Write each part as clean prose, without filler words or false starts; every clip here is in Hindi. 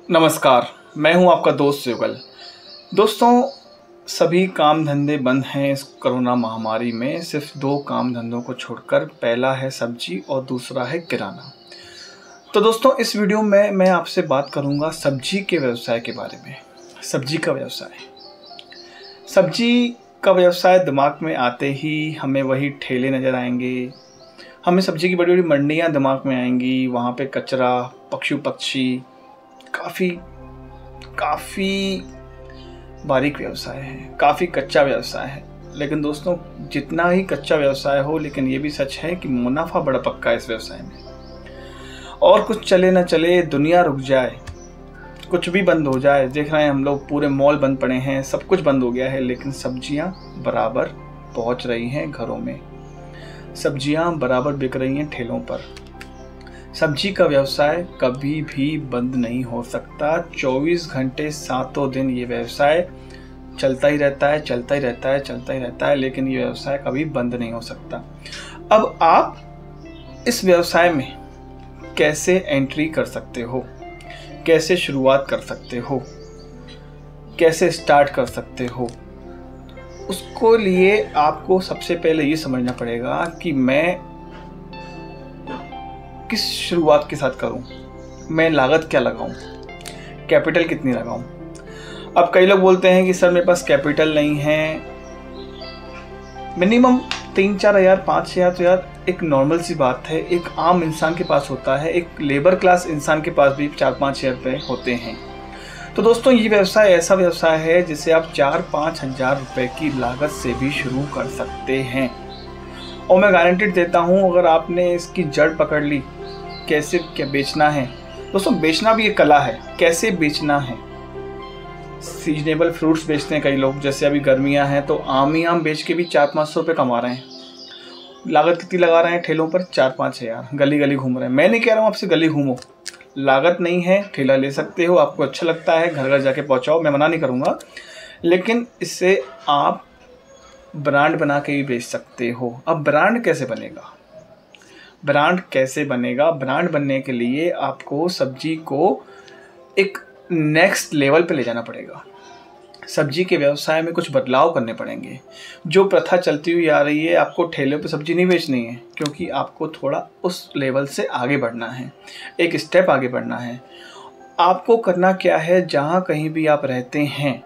नमस्कार, मैं हूं आपका दोस्त युगल। दोस्तों, सभी काम धंधे बंद हैं इस कोरोना महामारी में। सिर्फ दो काम धंधों को छोड़कर, पहला है सब्जी और दूसरा है किराना। तो दोस्तों, इस वीडियो में मैं आपसे बात करूंगा सब्जी के व्यवसाय के बारे में। सब्जी का व्यवसाय दिमाग में आते ही हमें वही ठेले नज़र आएंगे, हमें सब्जी की बड़ी बड़ी मंडियाँ दिमाग में आएंगी, वहाँ पे कचरा, पशु पक्षी, काफ़ी बारीक व्यवसाय है, काफ़ी कच्चा व्यवसाय है। लेकिन दोस्तों, जितना ही कच्चा व्यवसाय हो, लेकिन ये भी सच है कि मुनाफा बड़ा पक्का है इस व्यवसाय में। और कुछ चले ना चले, दुनिया रुक जाए, कुछ भी बंद हो जाए, देख रहे हैं हम लोग, पूरे मॉल बंद पड़े हैं, सब कुछ बंद हो गया है, लेकिन सब्जियां बराबर पहुंच रही हैं घरों में, सब्जियां बराबर बिक रही हैं ठेलों पर। सब्जी का व्यवसाय कभी भी बंद नहीं हो सकता। 24 घंटे 7 दिन ये व्यवसाय चलता ही रहता है, लेकिन ये व्यवसाय कभी बंद नहीं हो सकता। अब आप इस व्यवसाय में कैसे एंट्री कर सकते हो, कैसे शुरुआत कर सकते हो, कैसे स्टार्ट कर सकते हो, उसको लिए आपको सबसे पहले ये समझना पड़ेगा कि मैं किस शुरुआत के साथ करूं, मैं लागत क्या लगाऊं, कैपिटल कितनी लगाऊं। अब कई लोग बोलते हैं कि सर मेरे पास कैपिटल नहीं है। मिनिमम 3-4 हज़ार, 5 हज़ार तो यार एक नॉर्मल सी बात है, एक आम इंसान के पास होता है, एक लेबर क्लास इंसान के पास भी 4-5 हज़ार रुपये होते हैं। तो दोस्तों, ये व्यवसाय ऐसा व्यवसाय है जिसे आप 4-5 हज़ार रुपये की लागत से भी शुरू कर सकते हैं। और मैं गारंटी देता हूँ, अगर आपने इसकी जड़ पकड़ ली, कैसे क्या बेचना है। दोस्तों, बेचना भी एक कला है, कैसे बेचना है। सीजनेबल फ्रूट्स बेचते हैं कई लोग, जैसे अभी गर्मियां हैं तो आम ही आम बेच के भी 400-500 रुपये कमा रहे हैं। लागत कितनी लगा रहे हैं ठेलों पर? 4-5 हज़ार। गली गली घूम रहे हैं। मैं नहीं कह रहा हूँ आपसे गली घूमो, लागत नहीं है, ठेला ले सकते हो, आपको अच्छा लगता है घर घर जाके पहुँचाओ, मैं मना नहीं करूँगा। लेकिन इससे आप ब्रांड बना के भी बेच सकते हो। अब ब्रांड कैसे बनेगा? ब्रांड बनने के लिए आपको सब्जी को एक नेक्स्ट लेवल पे ले जाना पड़ेगा। सब्जी के व्यवसाय में कुछ बदलाव करने पड़ेंगे। जो प्रथा चलती हुई आ रही है, आपको ठेले पे सब्जी नहीं बेचनी है, क्योंकि आपको थोड़ा उस लेवल से आगे बढ़ना है, एक स्टेप आगे बढ़ना है। आपको करना क्या है, जहाँ कहीं भी आप रहते हैं,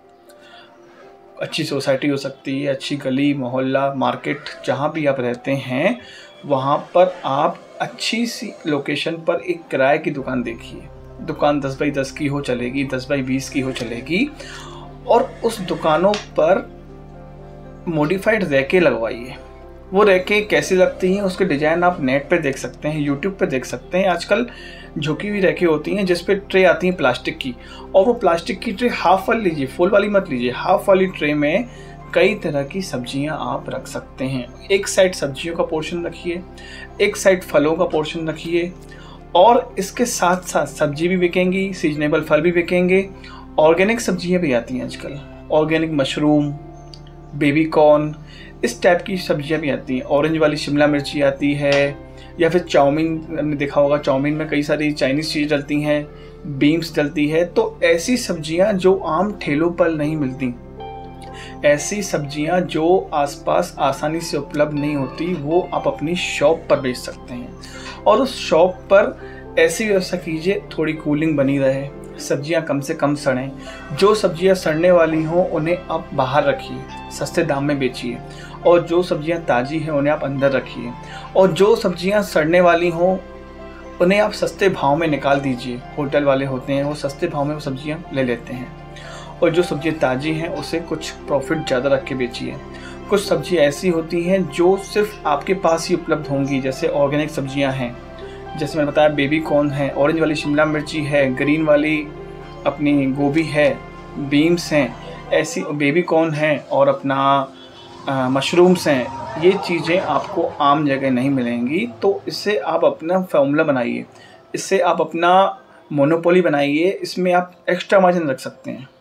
अच्छी सोसाइटी हो सकती है, अच्छी गली मोहल्ला मार्केट, जहाँ भी आप रहते हैं, वहाँ पर आप अच्छी सी लोकेशन पर एक किराए की दुकान देखिए। दुकान 10 बाई 10 की हो चलेगी, 10 बाई 20 की हो चलेगी, और उस दुकानों पर मॉडिफाइड रैके लगवाइए। वो रैके कैसी लगती हैं, उसके डिज़ाइन आप नेट पे देख सकते हैं, यूट्यूब पे देख सकते हैं। आजकल झुकी हुई रैके होती हैं जिस पे ट्रे आती हैं प्लास्टिक की, और वो प्लास्टिक की ट्रे हाफ वाली लीजिए, फुल वाली मत लीजिए। हाफ वाली ट्रे में कई तरह की सब्जियां आप रख सकते हैं। एक साइड सब्जियों का पोर्शन रखिए, एक साइड फलों का पोर्शन रखिए, और इसके साथ साथ सब्जी भी बिकेंगी, सीजनेबल फल भी बिकेंगे। ऑर्गेनिक सब्जियां भी आती हैं आजकल, ऑर्गेनिक मशरूम, बेबी कॉर्न, इस टाइप की सब्जियां भी आती हैं। ऑरेंज वाली शिमला मिर्ची आती है, या फिर चाउमीन, हमने देखा होगा चाउमीन में कई सारी चाइनीज़ चीज़ डलती हैं, बीन्स डलती है। तो ऐसी सब्जियां जो आम ठेलों पर नहीं मिलती, ऐसी सब्जियां जो आसपास आसानी से उपलब्ध नहीं होती, वो आप अपनी शॉप पर बेच सकते हैं। और उस शॉप पर ऐसी व्यवस्था कीजिए, थोड़ी कूलिंग बनी रहे, सब्जियां कम से कम सड़ें। जो सब्जियां सड़ने वाली हों उन्हें आप बाहर रखिए, सस्ते दाम में बेचिए, और जो सब्जियां ताज़ी हैं उन्हें आप अंदर रखिए, और जो सब्जियां सड़ने वाली हों उन्हें आप सस्ते भाव में निकाल दीजिए। होटल वाले होते हैं, वो सस्ते भाव में वो सब्जियां ले लेते हैं, और जो सब्जियां ताज़ी हैं उसे कुछ प्रॉफिट ज़्यादा रख के बेचिए। कुछ सब्जियां ऐसी होती हैं जो सिर्फ आपके पास ही उपलब्ध होंगी, जैसे ऑर्गेनिक सब्जियां हैं, जैसे मैंने बताया बेबी कॉर्न है, ऑरेंज वाली शिमला मिर्ची है, ग्रीन वाली अपनी गोभी है, बीन्स हैं, ऐसी बेबी कॉर्न है, और अपना मशरूम्स हैं। ये चीज़ें आपको आम जगह नहीं मिलेंगी। तो इससे आप अपना फॉर्मूला बनाइए, इससे आप अपना मोनोपोली बनाइए, इसमें आप एक्स्ट्रा मार्जिन रख सकते हैं।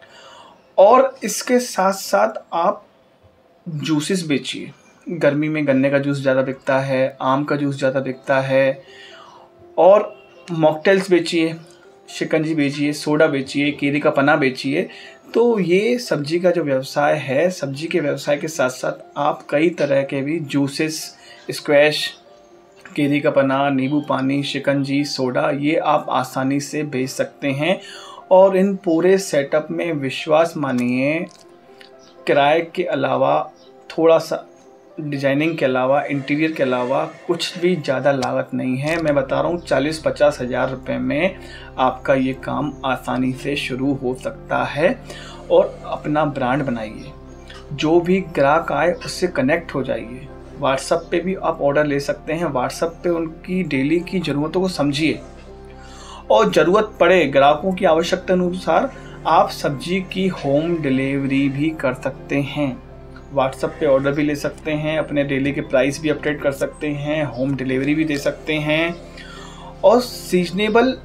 और इसके साथ साथ आप जूसेस बेचिए। गर्मी में गन्ने का जूस ज़्यादा बिकता है, आम का जूस ज़्यादा बिकता है, और मॉकटेल्स बेचिए। शिकंजी बेचिए, सोडा बेचिए, केरी का पन्ना बेचिए। तो ये सब्जी का जो व्यवसाय है, सब्जी के व्यवसाय के साथ साथ आप कई तरह के भी जूसेस, स्क्वैश, केरी का पन्ना, नींबू पानी, शिकंजी, सोडा, ये आप आसानी से बेच सकते हैं। और इन पूरे सेटअप में विश्वास मानिए, किराए के अलावा, थोड़ा सा डिजाइनिंग के अलावा, इंटीरियर के अलावा कुछ भी ज़्यादा लागत नहीं है। मैं बता रहा हूँ 40-50 हज़ार रुपये में आपका ये काम आसानी से शुरू हो सकता है। और अपना ब्रांड बनाइए, जो भी ग्राहक आए उससे कनेक्ट हो जाइए। व्हाट्सएप पे भी आप ऑर्डर ले सकते हैं। व्हाट्सएप पे उनकी डेली की ज़रूरतों को समझिए और ज़रूरत पड़े ग्राहकों की आवश्यकता अनुसार आप सब्जी की होम डिलीवरी भी कर सकते हैं। व्हाट्सएप पे ऑर्डर भी ले सकते हैं, अपने डेली के प्राइस भी अपडेट कर सकते हैं, होम डिलीवरी भी दे सकते हैं। और सीजनेबल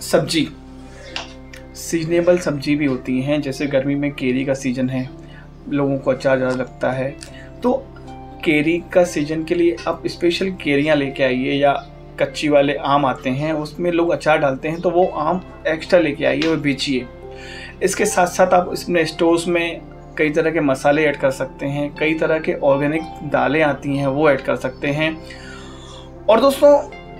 सब्जी भी होती हैं, जैसे गर्मी में केरी का सीज़न है, लोगों को अचार ज़्यादा लगता है, तो केरी का सीज़न के लिए आप स्पेशल केरियाँ लेके आइए, या कच्ची वाले आम आते हैं उसमें लोग अचार डालते हैं, तो वो आम एक्स्ट्रा लेके आइए और बेचिए। इसके साथ साथ आप इसमें स्टोर्स में कई तरह के मसाले ऐड कर सकते हैं, कई तरह के ऑर्गेनिक दालें आती हैं वो ऐड कर सकते हैं। और दोस्तों,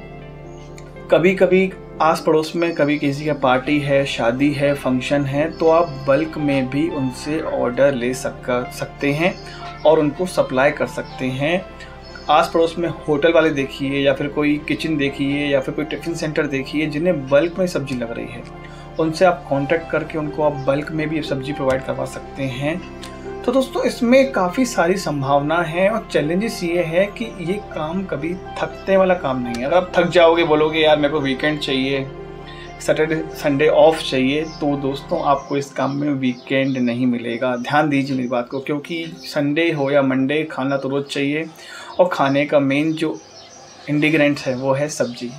कभी कभी आस पड़ोस में कभी किसी का पार्टी है, शादी है, फंक्शन है, तो आप बल्क में भी उनसे ऑर्डर ले सकते हैं और उनको सप्लाई कर सकते हैं। आस पड़ोस में होटल वाले देखिए, या फिर कोई किचन देखिए, या फिर कोई टिफ़िन सेंटर देखिए जिन्हें बल्क में सब्जी लग रही है, उनसे आप कांटेक्ट करके उनको आप बल्क में भी सब्जी प्रोवाइड करवा सकते हैं। तो दोस्तों, इसमें काफ़ी सारी संभावना है और चैलेंजेस ये है कि ये काम कभी थकने वाला काम नहीं है। अगर आप थक जाओगे, बोलोगे यार मेरे को वीकेंड चाहिए, सैटरडे संडे ऑफ चाहिए, तो दोस्तों आपको इस काम में वीकेंड नहीं मिलेगा। ध्यान दीजिए मेरी बात को, क्योंकि संडे हो या मंडे खाना तो रोज़ चाहिए। और खाने का मेन जो इंग्रेडिएंट्स है वो है सब्जी,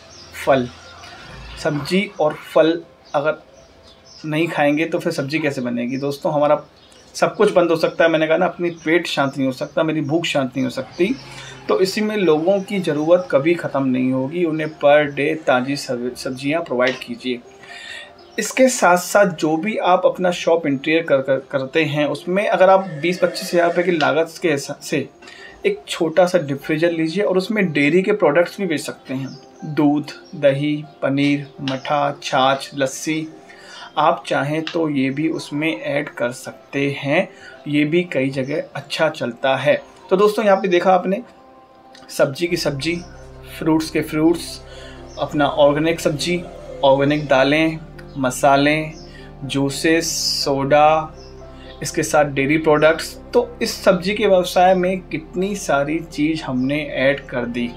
फल। सब्जी और फल अगर नहीं खाएंगे तो फिर सब्जी कैसे बनेगी दोस्तों? हमारा सब कुछ बंद हो सकता है, मैंने कहा ना, अपनी पेट शांत नहीं हो सकता, मेरी भूख शांत नहीं हो सकती। तो इसी में लोगों की ज़रूरत कभी ख़त्म नहीं होगी। उन्हें पर डे ताज़ी सब्जियां प्रोवाइड कीजिए। इसके साथ साथ जो भी आप अपना शॉप इंटीरियर करते हैं, उसमें अगर आप 20-25 हज़ार रुपये की लागत के हिसाब से एक छोटा सा डीप फ्रीजर लीजिए और उसमें डेयरी के प्रोडक्ट्स भी बेच सकते हैं। दूध, दही, पनीर, मठा, छाछ, लस्सी, आप चाहें तो ये भी उसमें ऐड कर सकते हैं। ये भी कई जगह अच्छा चलता है। तो दोस्तों, यहाँ पे देखा आपने, सब्जी की सब्जी, फ्रूट्स के फ्रूट्स, अपना ऑर्गेनिक सब्जी, ऑर्गेनिक दालें, मसाले, जूसेस, सोडा, इसके साथ डेयरी प्रोडक्ट्स। तो इस सब्जी के व्यवसाय में कितनी सारी चीज़ हमने ऐड कर दी,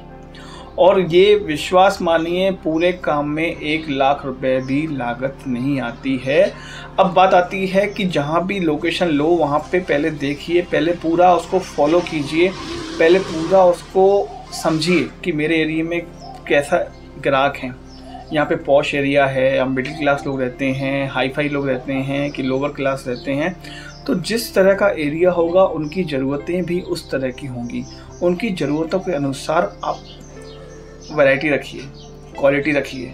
और ये विश्वास मानिए पूरे काम में 1 लाख रुपए भी लागत नहीं आती है। अब बात आती है कि जहाँ भी लोकेशन लो वहाँ पे पहले देखिए, पहले पूरा उसको फॉलो कीजिए, पहले पूरा उसको समझिए कि मेरे एरिया में कैसा ग्राहक हैं। यहाँ पे पॉश एरिया है, या मिडिल क्लास लोग रहते हैं, हाई फाई लोग रहते हैं, कि लोअर क्लास रहते हैं। तो जिस तरह का एरिया होगा उनकी ज़रूरतें भी उस तरह की होंगी। उनकी ज़रूरतों के अनुसार आप वैरायटी रखिए, क्वालिटी रखिए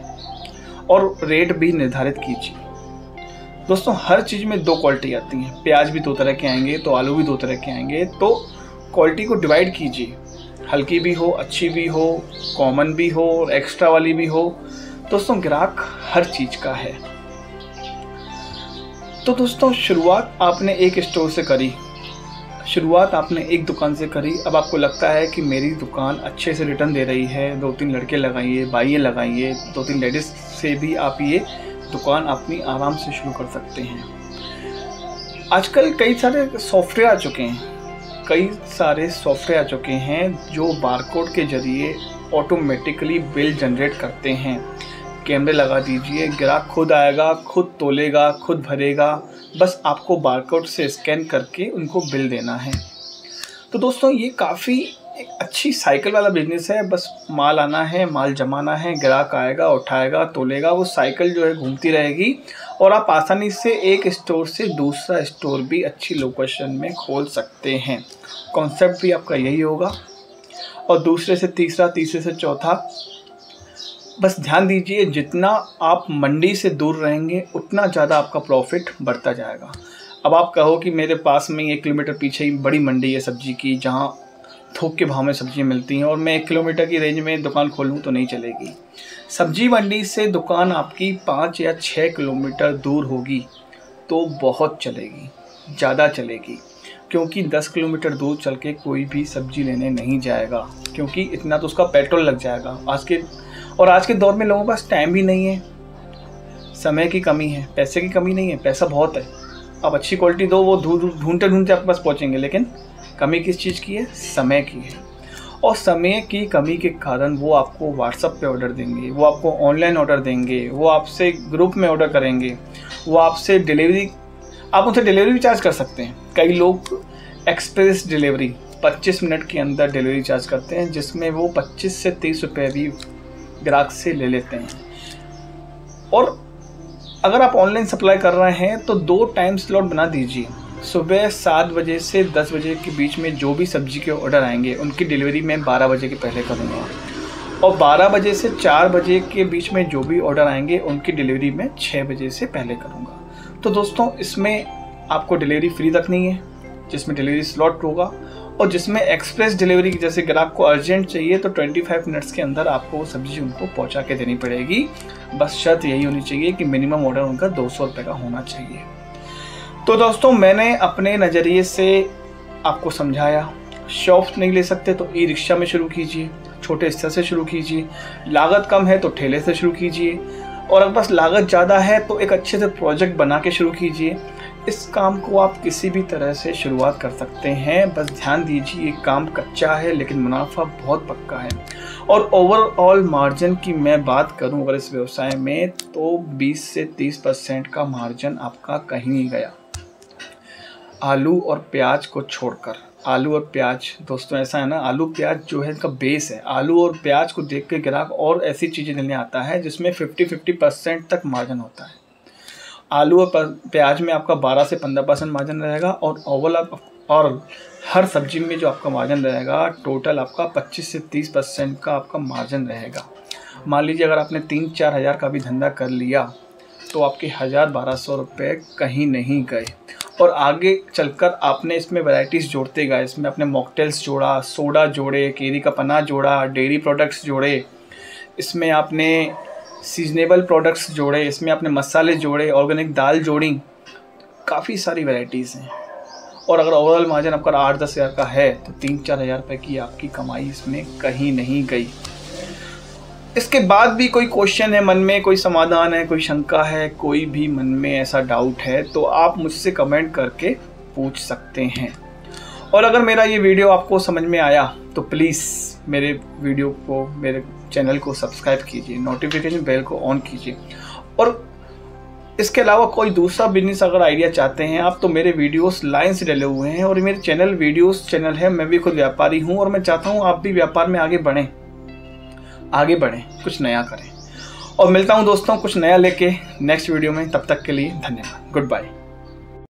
और रेट भी निर्धारित कीजिए। दोस्तों, हर चीज़ में 2 क्वालिटी आती हैं। प्याज भी 2 तरह के आएंगे, तो आलू भी 2 तरह के आएंगे। तो क्वालिटी को डिवाइड कीजिए, हल्की भी हो, अच्छी भी हो, कॉमन भी हो, एक्स्ट्रा वाली भी हो। दोस्तों, ग्राहक हर चीज़ का है। तो दोस्तों, शुरुआत आपने एक स्टोर से करी, शुरुआत आपने एक दुकान से करी। अब आपको लगता है कि मेरी दुकान अच्छे से रिटर्न दे रही है, 2-3 लड़के लगाइए, बाइयाँ लगाइए, 2-3 लेडीज़ से भी आप ये दुकान अपनी आराम से शुरू कर सकते हैं। आजकल कई सारे सॉफ्टवेयर आ चुके हैं जो बारकोड के जरिए ऑटोमेटिकली बिल जनरेट करते हैं। कैमरे लगा दीजिए, ग्राहक खुद आएगा, खुद तोलेगा, खुद भरेगा, बस आपको बारकोड से स्कैन करके उनको बिल देना है। तो दोस्तों, ये काफ़ी एक अच्छी साइकिल वाला बिजनेस है। बस माल आना है, माल जमाना है, ग्राहक आएगा, उठाएगा, तोलेगा, वो साइकिल जो है घूमती रहेगी और आप आसानी से एक स्टोर से दूसरा स्टोर भी अच्छी लोकेशन में खोल सकते हैं। कॉन्सेप्ट भी आपका यही होगा, और दूसरे से तीसरा, तीसरे से चौथा, बस ध्यान दीजिए, जितना आप मंडी से दूर रहेंगे उतना ज़्यादा आपका प्रॉफिट बढ़ता जाएगा। अब आप कहो कि मेरे पास में 1 किलोमीटर पीछे ही बड़ी मंडी है सब्जी की, जहाँ थोक के भाव में सब्जियाँ मिलती हैं, और मैं 1 किलोमीटर की रेंज में दुकान खोलूँ तो नहीं चलेगी। सब्जी मंडी से दुकान आपकी 5 या 6 किलोमीटर दूर होगी तो बहुत चलेगी, ज़्यादा चलेगी, क्योंकि 10 किलोमीटर दूर चल के कोई भी सब्जी लेने नहीं जाएगा, क्योंकि इतना तो उसका पेट्रोल लग जाएगा। आज के दौर में लोगों के पास टाइम भी नहीं है, समय की कमी है, पैसे की कमी नहीं है, पैसा बहुत है। आप अच्छी क्वालिटी दो, वो ढूंढते ढूंढते आपके पास पहुँचेंगे, लेकिन कमी किस चीज़ की है? समय की है। और समय की कमी के कारण वो आपको व्हाट्सएप पे ऑर्डर देंगे, वो आपको ऑनलाइन ऑर्डर देंगे, वो आपसे ग्रुप में ऑर्डर करेंगे, वो आपसे डिलीवरी, आप उनसे डिलीवरी भी चार्ज कर सकते हैं। कई लोग एक्सप्रेस डिलीवरी 25 मिनट के अंदर डिलीवरी चार्ज करते हैं, जिसमें वो 25 से 30 रुपये भी ग्राहक से ले लेते हैं। और अगर आप ऑनलाइन सप्लाई कर रहे हैं तो 2 टाइम स्लॉट बना दीजिए। सुबह 7 बजे से 10 बजे के बीच में जो भी सब्जी के ऑर्डर आएंगे उनकी डिलीवरी मैं 12 बजे के पहले करूँगा, और 12 बजे से 4 बजे के बीच में जो भी ऑर्डर आएंगे उनकी डिलीवरी मैं 6 बजे से पहले करूँगा। तो दोस्तों, इसमें आपको डिलीवरी फ्री रखनी है, जिसमें डिलीवरी स्लॉट होगा, और जिसमें एक्सप्रेस डिलीवरी की, जैसे ग्राहक को अर्जेंट चाहिए तो 25 मिनट्स के अंदर आपको वो सब्जी उनको पहुंचा के देनी पड़ेगी। बस शर्त यही होनी चाहिए कि मिनिमम ऑर्डर उनका 200 रुपये का होना चाहिए। तो दोस्तों, मैंने अपने नज़रिए से आपको समझाया। शॉप नहीं ले सकते तो ई रिक्शा में शुरू कीजिए, छोटे स्तर से शुरू कीजिए। लागत कम है तो ठेले से शुरू कीजिए, और अगर बस लागत ज़्यादा है तो एक अच्छे से प्रोजेक्ट बना के शुरू कीजिए। इस काम को आप किसी भी तरह से शुरुआत कर सकते हैं। बस ध्यान दीजिए, ये काम कच्चा है लेकिन मुनाफा बहुत पक्का है। और ओवरऑल मार्जिन की मैं बात करूं अगर इस व्यवसाय में, तो 20 से 30% का मार्जिन आपका कहीं नहीं गया, आलू और प्याज को छोड़कर। आलू और प्याज दोस्तों, ऐसा है ना, आलू प्याज जो है इनका बेस है। आलू और प्याज को देख के ग्राहक और ऐसी चीज़ें लेने आता है जिसमें 50% तक मार्जिन होता है। आलू और प्याज में आपका 12 से 15% मार्जिन रहेगा, और ओवरऑल और हर सब्जी में जो आपका मार्जिन रहेगा टोटल आपका 25 से 30% का आपका मार्जिन रहेगा। मान लीजिए अगर आपने 3-4 हज़ार का भी धंधा कर लिया तो आपके 1000-1200 रुपये कहीं नहीं गए। और आगे चलकर आपने इसमें वैरायटीज़ जोड़ते गए, इसमें आपने मॉकटेल्स जोड़ा, सोडा जोड़े, केरी का पन्ना जोड़ा, डेयरी प्रोडक्ट्स जोड़े, इसमें आपने सीजनेबल प्रोडक्ट्स जोड़े, इसमें आपने मसाले जोड़े, ऑर्गेनिक दाल जोड़ी, काफ़ी सारी वैरायटीज़ हैं। और अगर ओवरऑल मार्जिन आपका 8-10 हज़ार का है तो 3-4 हज़ार रुपये की आपकी कमाई इसमें कहीं नहीं गई। इसके बाद भी कोई क्वेश्चन है मन में, कोई समाधान है, कोई शंका है, कोई भी मन में ऐसा डाउट है तो आप मुझसे कमेंट करके पूछ सकते हैं। और अगर मेरा ये वीडियो आपको समझ में आया तो प्लीज़ मेरे वीडियो को, मेरे चैनल को सब्सक्राइब कीजिए, नोटिफिकेशन बेल को ऑन कीजिए। और इसके अलावा कोई दूसरा बिजनेस अगर आइडिया चाहते हैं आप, तो मेरे वीडियोस लाइन से डले हुए हैं, और मेरे चैनल वीडियोस चैनल है। मैं भी खुद व्यापारी हूँ और मैं चाहता हूँ आप भी व्यापार में आगे बढ़ें, कुछ नया करें। और मिलता हूँ दोस्तों कुछ नया लेके नेक्स्ट वीडियो में। तब तक के लिए धन्यवाद। Good bye.